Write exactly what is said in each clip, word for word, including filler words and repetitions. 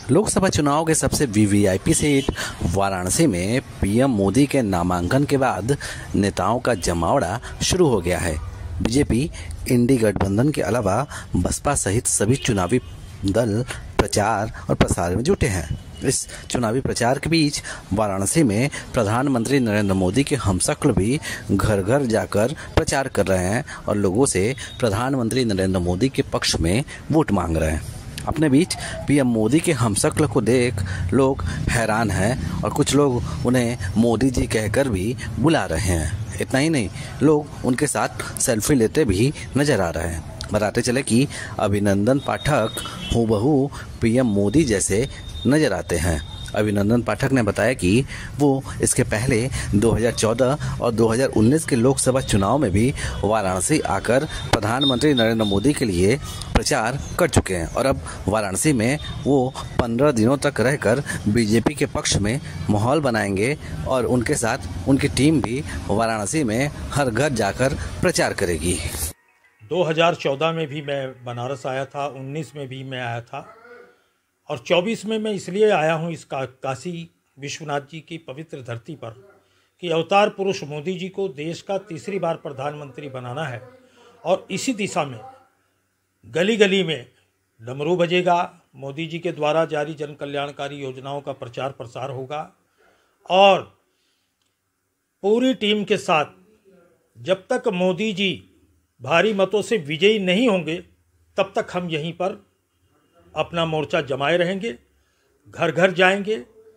लोकसभा चुनाव के सबसे वीवीआईपी सीट वाराणसी में पीएम मोदी के नामांकन के बाद नेताओं का जमावड़ा शुरू हो गया है। बीजेपी, इंडी गठबंधन के अलावा बसपा सहित सभी चुनावी दल प्रचार और प्रसार में जुटे हैं। इस चुनावी प्रचार के बीच वाराणसी में प्रधानमंत्री नरेंद्र मोदी के हमशक्ल भी घर घर जाकर प्रचार कर रहे हैं और लोगों से प्रधानमंत्री नरेंद्र मोदी के पक्ष में वोट मांग रहे हैं। अपने बीच पीएम मोदी के हमशक्ल को देख लोग हैरान हैं और कुछ लोग उन्हें मोदी जी कहकर भी बुला रहे हैं। इतना ही नहीं, लोग उनके साथ सेल्फी लेते भी नजर आ रहे हैं। बताते चले कि अभिनंदन पाठक हूबहू पीएम मोदी जैसे नजर आते हैं। अभिनंदन पाठक ने बताया कि वो इसके पहले दो हज़ार चौदह और दो हज़ार उन्नीस के लोकसभा चुनाव में भी वाराणसी आकर प्रधानमंत्री नरेंद्र मोदी के लिए प्रचार कर चुके हैं और अब वाराणसी में वो पंद्रह दिनों तक रहकर बीजेपी के पक्ष में माहौल बनाएंगे और उनके साथ उनकी टीम भी वाराणसी में हर घर जाकर प्रचार करेगी। दो हज़ार चौदह में भी मैं बनारस आया था, उन्नीस में भी मैं आया था और चौबीस में मैं इसलिए आया हूँ इस का काशी विश्वनाथ जी की पवित्र धरती पर कि अवतार पुरुष मोदी जी को देश का तीसरी बार प्रधानमंत्री बनाना है और इसी दिशा में गली गली में डमरू बजेगा। मोदी जी के द्वारा जारी जन कल्याणकारी योजनाओं का प्रचार प्रसार होगा और पूरी टीम के साथ जब तक मोदी जी भारी मतों से विजयी नहीं होंगे तब तक हम यहीं पर अपना मोर्चा जमाए रहेंगे, घर घर जाएंगे,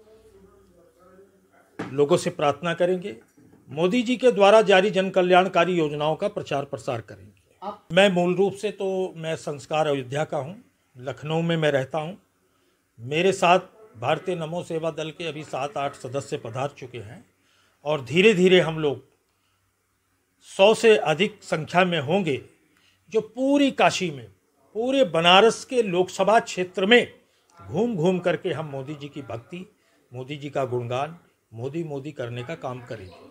लोगों से प्रार्थना करेंगे, मोदी जी के द्वारा जारी जन कल्याणकारी योजनाओं का प्रचार प्रसार करेंगे। मैं मूल रूप से तो मैं संस्कार अयोध्या का हूं, लखनऊ में मैं रहता हूं। मेरे साथ भारतीय नमो सेवा दल के अभी सात आठ सदस्य पधार चुके हैं और धीरे धीरे हम लोग सौ से अधिक संख्या में होंगे जो पूरी काशी में, पूरे बनारस के लोकसभा क्षेत्र में घूम घूम करके हम मोदी जी की भक्ति, मोदी जी का गुणगान, मोदी मोदी करने का काम करेंगे।